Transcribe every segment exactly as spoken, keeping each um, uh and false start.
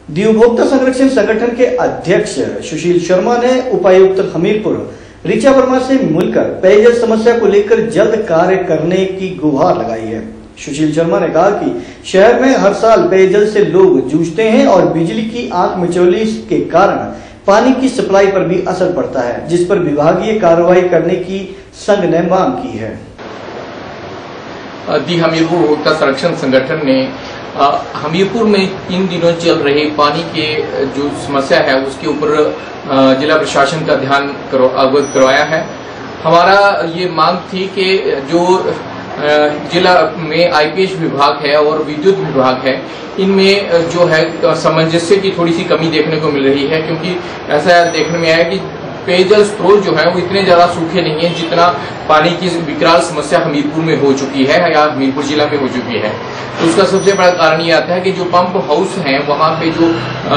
दी उपभोक्ता संरक्षण संगठन के अध्यक्ष सुशील शर्मा ने उपायुक्त हमीरपुर ऋचा वर्मा से मिलकर पेयजल समस्या को लेकर जल्द कार्य करने की गुहार लगाई है। सुशील शर्मा ने कहा कि शहर में हर साल पेयजल से लोग जूझते हैं और बिजली की आंख मिचौली के कारण पानी की सप्लाई पर भी असर पड़ता है, जिस पर विभागीय कार्रवाई करने की संघ ने मांग की है। दी हमीरपुर उपभोक्ता संरक्षण संगठन ने हमीरपुर में इन दिनों चल रहे पानी के जो समस्या है उसके ऊपर जिला प्रशासन का ध्यान अवगत करवाया है। हमारा ये मांग थी कि जो जिला में आईपीएच विभाग है और विद्युत विभाग है, इनमें जो है सामंजस्य की थोड़ी सी कमी देखने को मिल रही है, क्योंकि ऐसा देखने में आया कि पेयजल स्रोत जो है वो इतने ज्यादा सूखे नहीं है जितना पानी की विकराल समस्या हमीरपुर में हो चुकी है या हमीरपुर जिला में हो चुकी है। तो उसका सबसे बड़ा कारण ये आता है कि जो पंप हाउस हैं वहां पे जो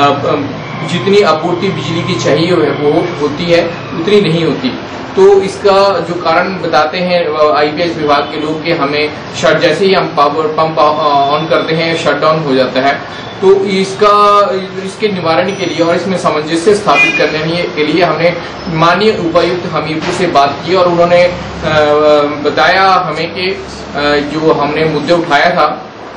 जितनी आपूर्ति बिजली की चाहिए वो होती है उतनी नहीं होती। तो इसका जो कारण बताते हैं आईपीएच विभाग के लोग कि हमें शट जैसे ही हम पावर पंप ऑन करते हैं शट डाउन हो जाता है। तो इसका इसके निवारण के लिए और इसमें सामंजस्य स्थापित करने के लिए हमने माननीय उपायुक्त हमीरपुर से बात की और उन्होंने बताया हमें कि जो हमने मुद्दे उठाया था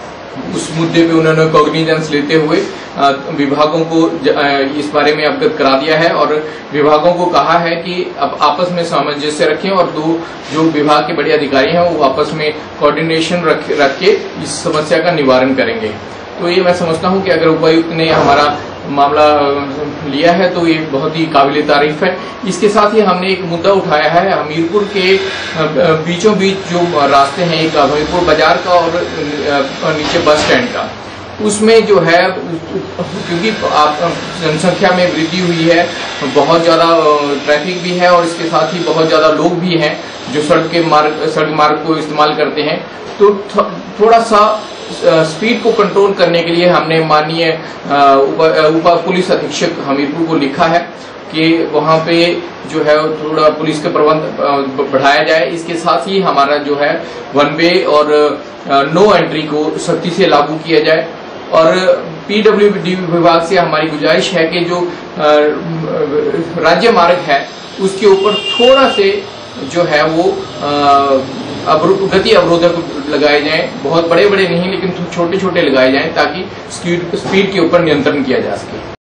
उस मुद्दे पे उन्होंने कॉग्निजेंस लेते हुए विभागों को इस बारे में अवगत करा दिया है और विभागों को कहा है कि अब आपस में सामंजस्य रखें और दो जो विभाग के बड़े अधिकारी हैं वो आपस में कोऑर्डिनेशन रख रख के इस समस्या का निवारण करेंगे। तो ये मैं समझता हूँ कि अगर उपायुक्त ने हमारा मामला लिया है तो ये बहुत ही काबिल तारीफ है। इसके साथ ही हमने एक मुद्दा उठाया है हमीरपुर के बीचों बीच जो रास्ते हैं, एक हमीरपुर बाजार का और नीचे बस स्टैंड का, उसमें जो है क्योंकि आप जनसंख्या में वृद्धि हुई है, बहुत ज़्यादा ट्रैफिक भी है और इसके साथ ही बहुत ज़्यादा लोग भी हैं जो सड़क के मार्ग सड़क मार्ग को इस्तेमाल करते हैं। तो थोड़ा सा स्पीड को कंट्रोल करने के लिए हमने माननीय उप पुलिस अधीक्षक हमीरपुर को लिखा है कि वहां पे जो है थोड़ा पुलिस के प्रबंध बढ़ाया जाए। इसके साथ ही हमारा जो है वन वे और नो एंट्री को सख्ती से लागू किया जाए और पीडब्ल्यूडी विभाग से हमारी गुजारिश है कि जो राज्य मार्ग है उसके ऊपर थोड़ा से जो है वो गति अवरोधक लगाए जाएं, बहुत बड़े बड़े नहीं लेकिन छोटे छोटे लगाए जाएं ताकि स्पीड स्पीड के ऊपर नियंत्रण किया जा सके।